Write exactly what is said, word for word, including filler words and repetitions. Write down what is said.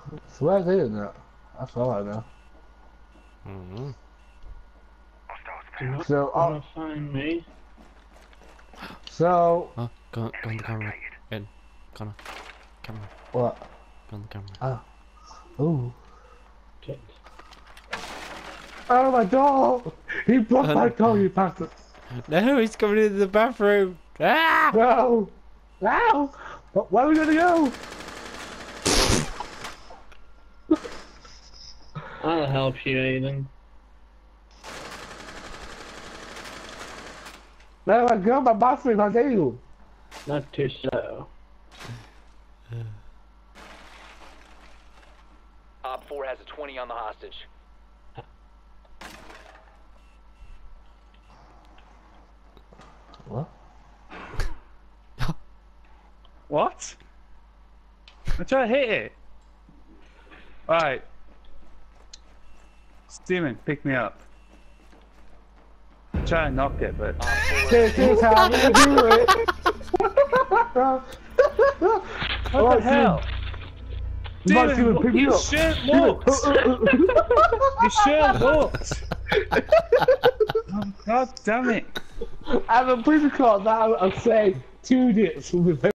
So where's he in that? That's all I know. Mm-hmm. You're not So, gonna oh, find me. so Oh, go, go on the camera. In. Connor. Camera. what? Go on the camera. Oh, ooh. Shit. Oh my dog! He broke my dog, you bastard! No, he's coming into the bathroom. Ah! No! No! Where are we gonna go? I'll help you, Aiden. No, I go, my bathroom, I do. Not too slow. Op four has a twenty on the hostage. What? What? I'm trying to hit it. Alright. Steven, pick me up. I'm trying to knock it, but... This is how we do it! What the hell? Steven, Steven, pick me you up. shirt looked! Your shirt looked! Oh, God damn it! I have a prison card now, I'm saying two dits with